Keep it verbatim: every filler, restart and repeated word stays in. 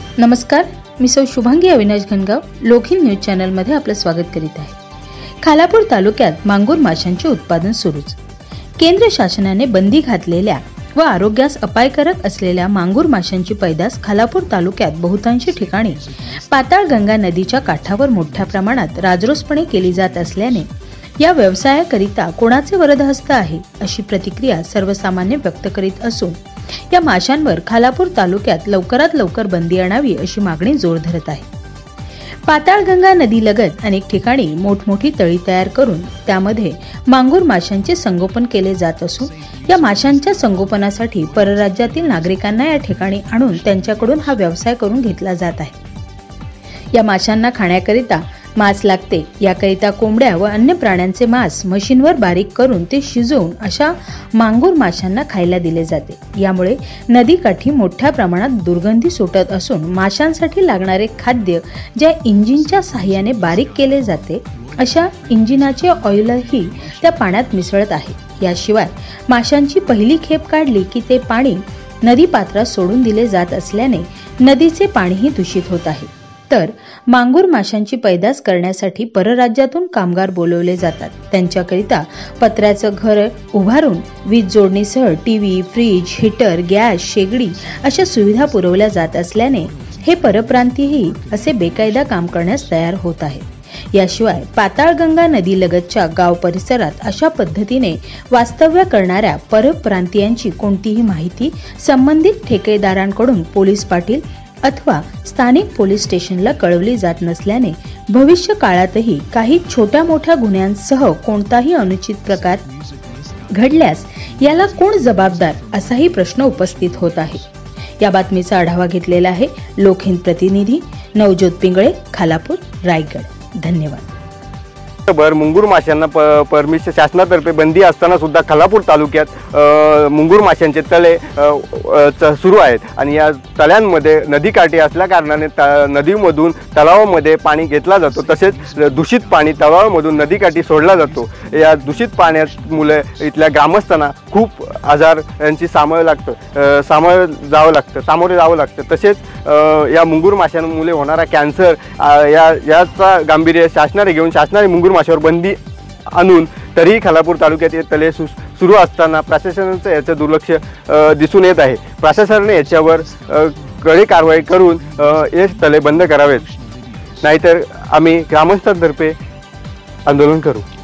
नमस्कार, मी सौ शुभांगी अविनाश घनगाव लोकहित न्यूज चॅनल मध्ये आपलं स्वागत करीत आहे। खालापूर तालुक्यात मांगूर माशांचे उत्पादन सुरूच। केंद्र शासनाने बंदी घातलेल्या व आरोग्यास अपायकारक असलेल्या मांगूर माशांची पैदास खालापूर तालुक्यात बहुतांश ठिकाणी पाताळगंगा नदीच्या काठावर मोठ्या प्रमाणात राजरोसपणे केली जात असल्याने या व्यवसायाकरिता कोणाचे वरदहस्त आहे अशी प्रतिक्रिया सर्वसामान्य व्यक्त करीत असून या माशांवर खालापूर तालुक्यात लवकरात लवकर बंदी आणावी अशी मागणी जोर धरत आहे। पाताळगंगा नदी लगत अनेक ठिकाणी मोठमोठी तळी तयार करून त्यामध्ये मांगूर माशांचे संगोपन केले जात असून या माशांच्या संगोपनासाठी परराज्यातील नागरिकांना या ठिकाणी आणून त्यांच्याकडून हा व्यवसाय करून घेतला जात आहे। या माशांना खाण्याकरिता मांस लागते, याकरिता कोंबड्या व अन्य प्राण्यांचे मांस मशीनवर बारीक करून ते शिजवून अशा मांगूर माशांना खायला दिले जाते। यामुळे नदीकाठी मोठ्या प्रमाणात दुर्गंधी सुटत असून माशांसाठी लागणारे खाद्य ज्या इंजिनच्या सहाय्याने बारीक केले जाते अशा इंजिनाचे ऑइलही त्या पाण्यात मिसळत आहे। याशिवाय माशांची पहिली खेप काढली की ते पाणी नदी पात्रात सोडून दिले जात असल्याने नदीचे पाणीही दूषित होत आहे। तर मांगूर माशांची पैदास करण्यासाठी परराज्यातून कामगार बोलवले जातात। त्यांच्याकरिता पत्र्याचं घर उभारून वीज जोडणीसह टीव्ही, फ्रीज, हीटर, गॅस, शेगडी अशा सुविधा पुरवल्या जात असल्याने हे परप्रांतीयही असे बेकायदा काम करण्यास तयार होत आहेत। याशिवाय पाताळगंगा नदी लगतच्या गाव परिसरात अशा पद्धतीने वास्तव्य करणाऱ्या परप्रांतीयांची कोणतीही माहिती संबंधित ठेकेदारांकडून पोलीस पाटील अथवा स्थानिक पोलीस स्टेशनला कळवली जात नसल्याने भविष्य काळातही काही छोट्या मोठ्या गुन्ह्यांसह कोणताही अनुचित प्रकार घडल्यास याला कोण जबाबदार असाही प्रश्न उपस्थित होत आहे। या बातमीचा आढावा घेतलेला आहे लोकहित प्रतिनिधी नवज्योत पिंगळे, खालापूर, रायगड। धन्यवाद। भर मुंगूर माशांना परमिशन शासनातर्फे बंदी असताना सुद्धा खालापूर तालुक्यात मुंगूर माशांचे तळे सुरू आहेत आणि या तळ्यांमध्ये नदीकाठी असल्या कारणाने नदीमधून तलावामध्ये पाणी घेतला जातो, तसेच दूषित पाणी तलावामधून नदीकाठी सोडला जातो। या दूषित पाण्यामुळे इथल्या ग्रामस्थांना खूप आजार यांची सामोरे लागतं सामोरे जावं लागतं सामोरे जावं लागतं तसेच या मुंगूर माशांमुळे होणारा कॅन्सर या याचा गांभीर्य शासनाने घेऊन शासनाने मुंगूर माशावर बंदी आणून तरीही खालापूर तालुक्यात हे तळे सुरू असताना प्रशासनाचं याचं दुर्लक्ष दिसून येत आहे। प्रशासनाने याच्यावर कडी कारवाई करून हे तळे बंद करावेत, नाहीतर आम्ही ग्रामस्थांतर्फे आंदोलन करू।